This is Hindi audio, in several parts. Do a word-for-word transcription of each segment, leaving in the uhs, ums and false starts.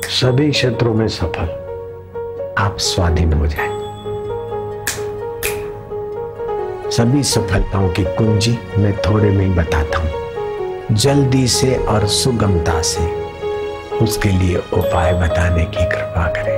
सभी क्षेत्रों में सफल आप स्वाधीन हो जाए। सभी सफलताओं की कुंजी मैं थोड़े में ही बताता हूं। जल्दी से और सुगमता से उसके लिए उपाय बताने की कृपा करें।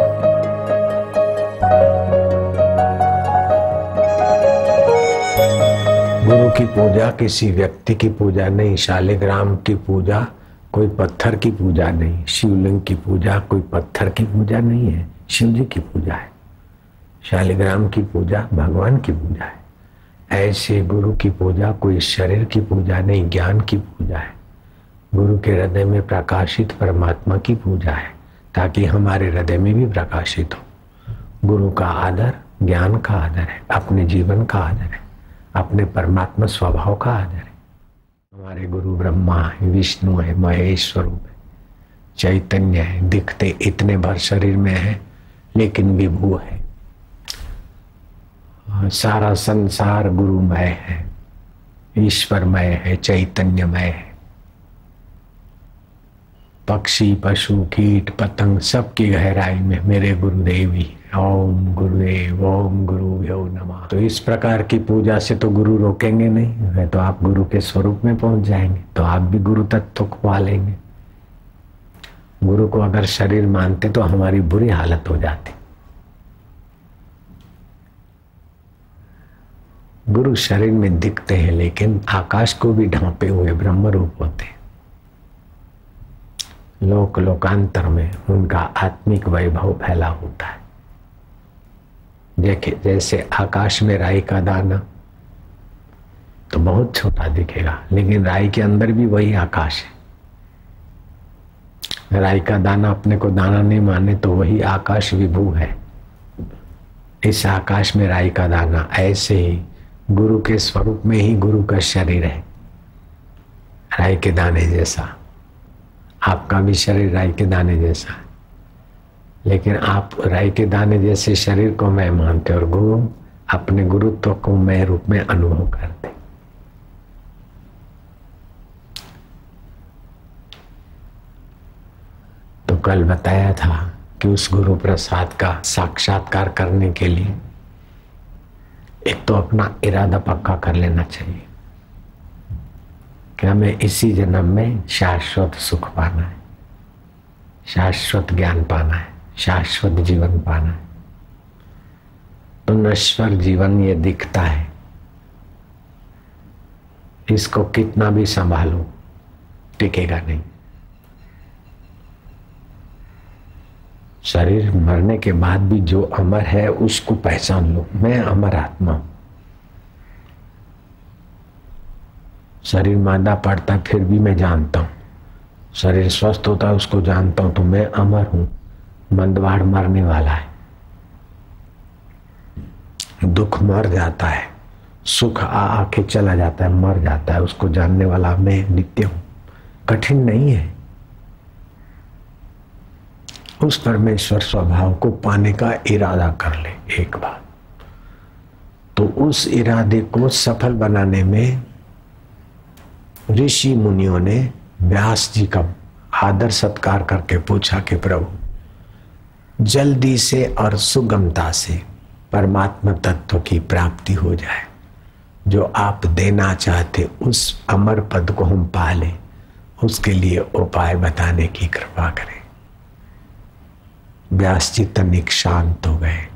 गुरु की पूजा किसी व्यक्ति की पूजा नहीं, शालिग्राम की पूजा कोई पत्थर की पूजा नहीं, शिवलिंग की पूजा कोई पत्थर की पूजा नहीं है, शिव जी की पूजा है। शालिग्राम की पूजा भगवान की पूजा है। ऐसे गुरु की पूजा कोई शरीर की पूजा नहीं, ज्ञान की पूजा है। गुरु के हृदय में प्रकाशित परमात्मा की पूजा है, ताकि हमारे हृदय में भी प्रकाशित हो। गुरु का आदर ज्ञान का आदर है, अपने जीवन का आदर है, अपने परमात्मा स्वभाव का आदर है। हमारे गुरु ब्रह्मा है, विष्णु है, महेश स्वरूप है, चैतन्य है, दिखते इतने भर शरीर में है लेकिन विभू है। सारा संसार गुरुमय है, ईश्वरमय है, चैतन्यमय है। पक्षी पशु कीट पतंग सबकी गहराई में मेरे गुरुदेव ही। ओम गुरुदेव ओम गुरुभ्यो नमः। तो इस प्रकार की पूजा से तो गुरु रोकेंगे नहीं, वे तो आप गुरु के स्वरूप में पहुंच जाएंगे, तो आप भी गुरु तत्व को पा लेंगे। गुरु को अगर शरीर मानते तो हमारी बुरी हालत हो जाती। गुरु शरीर में दिखते हैं लेकिन आकाश को भी ढांपे हुए ब्रह्म रूप होते हैं। लोक लोकांतर में उनका आत्मिक वैभव फैला होता है। देखे जैसे आकाश में राई का दाना तो बहुत छोटा दिखेगा, लेकिन राई के अंदर भी वही आकाश है। राई का दाना अपने को दाना नहीं माने तो वही आकाश विभू है। इस आकाश में राई का दाना, ऐसे ही गुरु के स्वरूप में ही गुरु का शरीर है, राई के दाने जैसा। आपका भी शरीर राई के दाने जैसा है, लेकिन आप राई के दाने जैसे शरीर को मैं मानते और गुरु अपने गुरुत्व को मैं रूप में अनुभव करते। तो कल बताया था कि उस गुरु प्रसाद का साक्षात्कार करने के लिए एक तो अपना इरादा पक्का कर लेना चाहिए कि हमें इसी जन्म में शाश्वत सुख पाना है, शाश्वत ज्ञान पाना है, शाश्वत जीवन पाना है। तो नश्वर जीवन ये दिखता है, इसको कितना भी संभालो टिकेगा नहीं। शरीर मरने के बाद भी जो अमर है उसको पहचान लो, मैं अमर आत्मा हूं। शरीर मादा पड़ता है फिर भी मैं जानता हूं, शरीर स्वस्थ होता है उसको जानता हूं, तो मैं अमर हूं। मंदवाड़ मरने वाला है, दुख मर जाता है, सुख आ आके चला जाता है, मर जाता है, उसको जानने वाला मैं नित्य हूं। कठिन नहीं है। उस परमेश्वर स्वभाव को पाने का इरादा कर ले एक बार, तो उस इरादे को सफल बनाने में ऋषि मुनियों ने व्यास जी का आदर सत्कार करके पूछा कि प्रभु जल्दी से और सुगमता से परमात्मा तत्व की प्राप्ति हो जाए, जो आप देना चाहते उस अमर पद को हम पा लें, उसके लिए उपाय बताने की कृपा करें। व्यास जी तनिक शांत हो गए।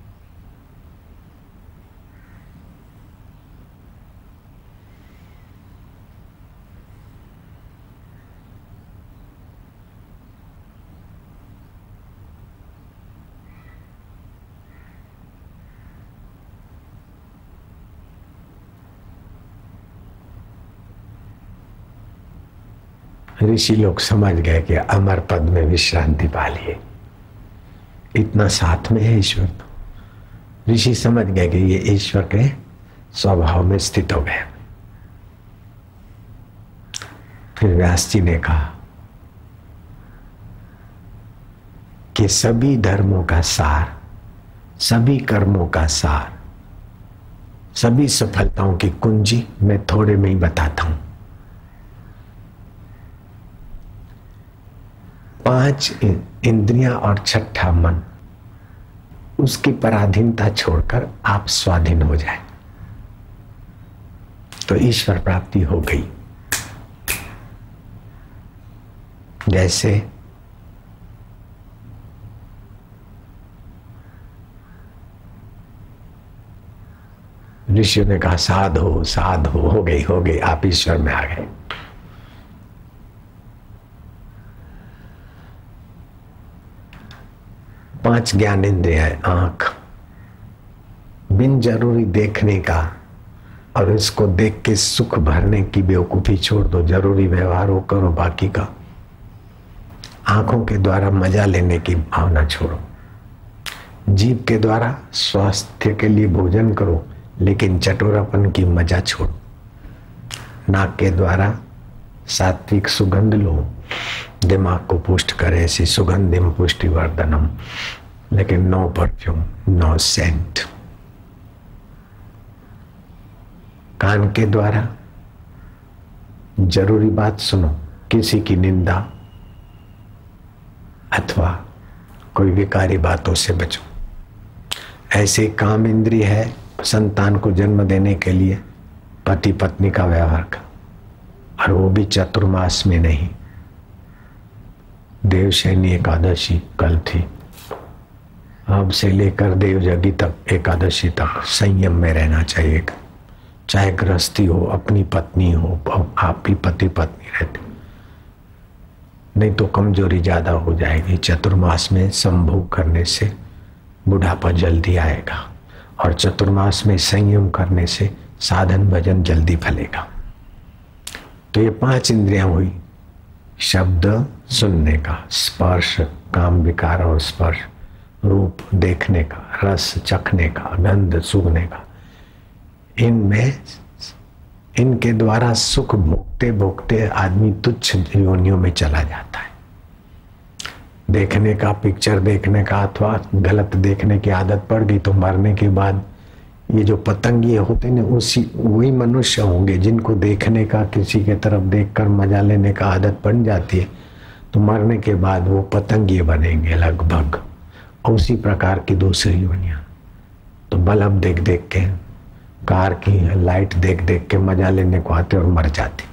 ऋषि लोग समझ गए कि अमर पद में विश्रांति पा लिए, इतना साथ में है ईश्वर। तो ऋषि समझ गए कि ये ईश्वर के स्वभाव में स्थित हो गए। फिर व्यास जी ने कहा कि सभी धर्मों का सार, सभी कर्मों का सार, सभी सफलताओं की कुंजी मैं थोड़े में ही बताता हूं। पांच इंद्रियां और छठा मन, उसकी पराधीनता छोड़कर आप स्वाधीन हो जाए तो ईश्वर प्राप्ति हो गई। जैसे ऋषियों ने कहा साध हो साध हो, हो गई हो गई, आप ईश्वर में आ गए। पांच ज्ञान इंद्रिय है। आंख, बिन जरूरी देखने का और इसको देख के सुख भरने की बेवकूफी छोड़ दो, जरूरी व्यवहारों करो, बाकी का आंखों के द्वारा मजा लेने की भावना छोड़ो। जीभ के द्वारा स्वास्थ्य के लिए भोजन करो, लेकिन चटोरापन की मजा छोड़ो। नाक के द्वारा सात्विक सुगंध लो, दिमाग को पुष्ट करे, ऐसी सुगंधिम पुष्टिवर्धनम, लेकिन नो परफ्यूम, नो सेंट। कान के द्वारा जरूरी बात सुनो, किसी की निंदा अथवा कोई विकारी बातों से बचो। ऐसे काम इंद्रिय है संतान को जन्म देने के लिए पति पत्नी का व्यवहार का, और वो भी चतुर्मास में नहीं। देवशयनी एकादशी कल थी, अब से लेकर देवजगी तक एकादशी तक संयम में रहना चाहिए। चाहे गृहस्थी हो, अपनी पत्नी हो, आप भी पति पत्नी रहते, नहीं तो कमजोरी ज्यादा हो जाएगी। चतुर्मास में संभोग करने से बुढ़ापा जल्दी आएगा, और चतुर्मास में संयम करने से साधन भजन जल्दी फलेगा। तो ये पांच इंद्रियां हुई, शब्द सुनने का, स्पर्श काम विकार और स्पर्श, रूप देखने का, रस चखने का, गंध सूंघने का। इनमें इनके द्वारा सुख भोगते भोगते आदमी तुच्छ योनियों में चला जाता है। देखने का, पिक्चर देखने का अथवा गलत देखने की आदत पड़ गई तो मरने के बाद ये जो पतंगिए होते हैं उसी वही मनुष्य होंगे जिनको देखने का, किसी के तरफ देखकर मजा लेने का आदत बन जाती है, तो मरने के बाद वो पतंगिए बनेंगे लगभग। और उसी प्रकार की दूसरी योनियां, तो बल्ब देख देख के, कार की लाइट देख देख के मजा लेने को आते और मर जाते।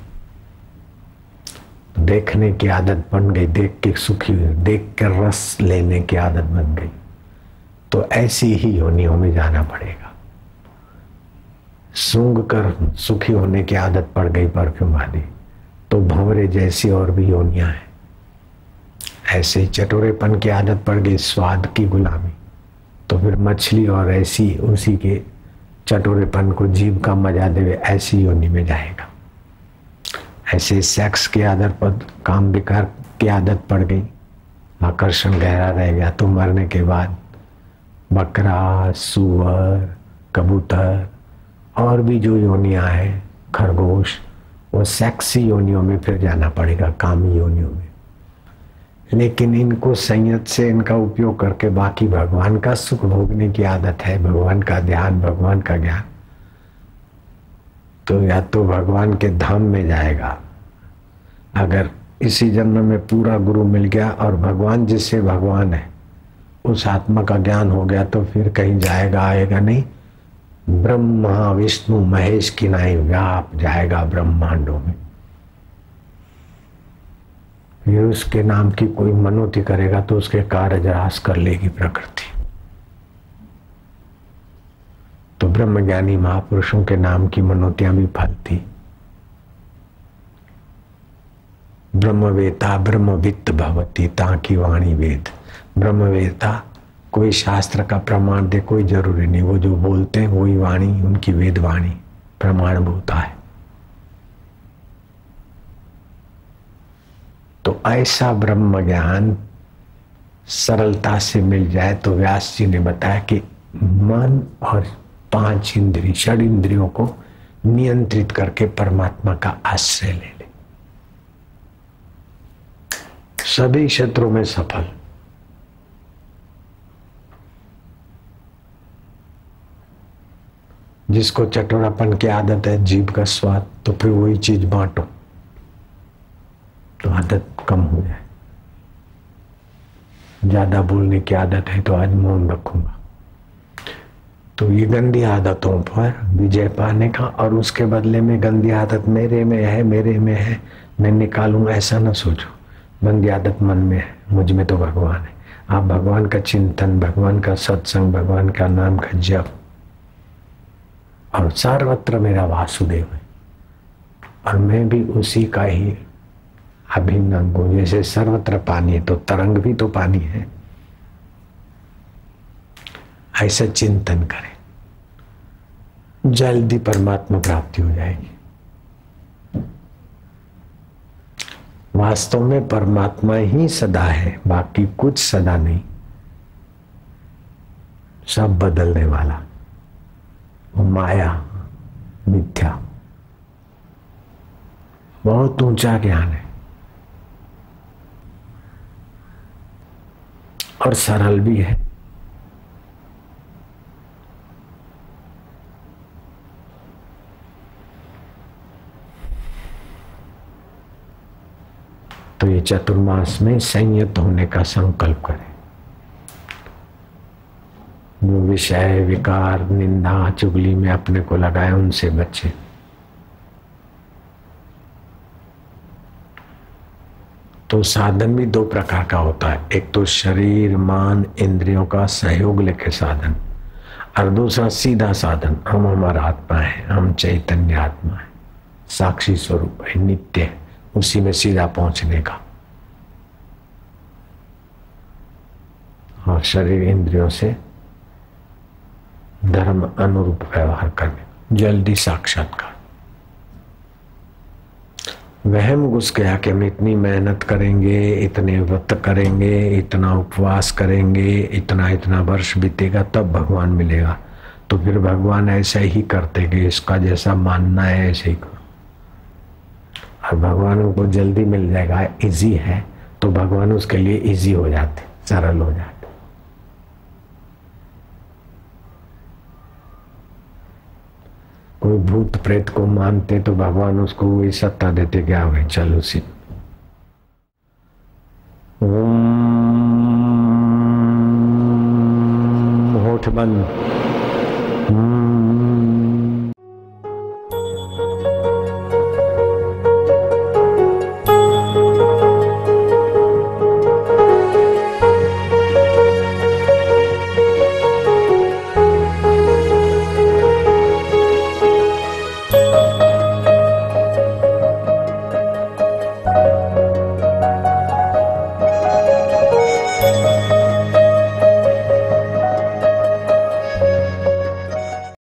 तो देखने की आदत बन गई, देख के सुखी, देख कर रस लेने की आदत बन गई, तो ऐसी ही योनियों में जाना पड़ेगा। सूंघ कर सुखी होने की आदत पड़ गई परफ्यूम आदि, तो भंवरे जैसी और भी योनियां हैं। ऐसे चटोरेपन की आदत पड़ गई, स्वाद की गुलामी, तो फिर मछली और ऐसी उसी के चटोरेपन को जीव का मजा देवे, ऐसी योनि में जाएगा। ऐसे सेक्स की आदत पर, काम विकार की आदत पड़ गई, आकर्षण गहरा रह गया, तो मरने के बाद बकरा, सुअर, कबूतर और भी जो योनियां हैं, खरगोश, वो सेक्सी योनियों में फिर जाना पड़ेगा, कामी योनियों में। लेकिन इनको संयत से इनका उपयोग करके बाकी भगवान का सुख भोगने की आदत है, भगवान का ध्यान, भगवान का ज्ञान, तो या तो भगवान के धाम में जाएगा। अगर इसी जन्म में पूरा गुरु मिल गया और भगवान जिससे भगवान है उस आत्मा का ज्ञान हो गया, तो फिर कहीं जाएगा आएगा नहीं, ब्रह्मा विष्णु महेश की नाई व्याप जाएगा ब्रह्मांडों में। फिर उसके नाम की कोई मनोती करेगा तो उसके कार्य ह्रास कर लेगी प्रकृति। तो ब्रह्मज्ञानी महापुरुषों के नाम की मनोतियां भी फलती। ब्रह्मवेता ब्रह्मवित्त भवती ताकि वाणी वेद। ब्रह्मवेता कोई शास्त्र का प्रमाण दे कोई जरूरी नहीं, वो जो बोलते हैं वही वाणी, उनकी वेद वाणी प्रमाणभूता है। तो ऐसा ब्रह्म ज्ञान सरलता से मिल जाए तो व्यास जी ने बताया कि मन और पांच इंद्रिय, षड इंद्रियों को नियंत्रित करके परमात्मा का आश्रय ले ले, सभी क्षेत्रों में सफल। जिसको चटोरापन की आदत है, जीभ का स्वाद, तो फिर वही चीज बांटो तो आदत कम हो जाए। ज्यादा बोलने की आदत है तो आज मौन रखूंगा। तो ये गंदी आदतों पर विजय पाने का, और उसके बदले में गंदी आदत मेरे में है, मेरे में है, मैं निकालूं, ऐसा ना सोचो। गंदी आदत मन में है, मुझ में तो भगवान है। आप भगवान का चिंतन, भगवान का सत्संग, भगवान का नाम का जप, और सर्वत्र मेरा वासुदेव है और मैं भी उसी का ही अभिन्न अंग हूं। जैसे सर्वत्र पानी है तो तरंग भी तो पानी है, ऐसा चिंतन करें, जल्दी परमात्मा प्राप्ति हो जाएगी। वास्तव में परमात्मा ही सदा है, बाकी कुछ सदा नहीं, सब बदलने वाला, वो माया मिथ्या। बहुत ऊंचा ज्ञान है और सरल भी है। तो ये चतुर्मास में संयत होने का संकल्प करें। जो विषय, विकार, निंदा, चुगली में अपने को लगाए उनसे बचे। तो साधन भी दो प्रकार का होता है, एक तो शरीर मन इंद्रियों का सहयोग लेके साधन, और दूसरा सीधा साधन, हम हमारा आत्मा है, हम चैतन्य आत्मा है, साक्षी स्वरूप है, नित्य है, उसी में सीधा पहुंचने का। और शरीर इंद्रियों से धर्म अनुरूप व्यवहार करने, जल्दी साक्षात्कार। वहम घुस गया कि हम इतनी मेहनत करेंगे, इतने व्रत करेंगे, इतना उपवास करेंगे, इतना इतना वर्ष बीतेगा तब भगवान मिलेगा। तो फिर भगवान ऐसा ही करते कि इसका जैसा मानना है ऐसे ही करो, और भगवान को जल्दी मिल जाएगा, इजी है, तो भगवान उसके लिए इजी हो जाते, सरल हो जाते। कोई भूत प्रेत को मानते तो भगवान उसको वही सत्ता देते, क्या हो गई, चल उसी। होठ बंद।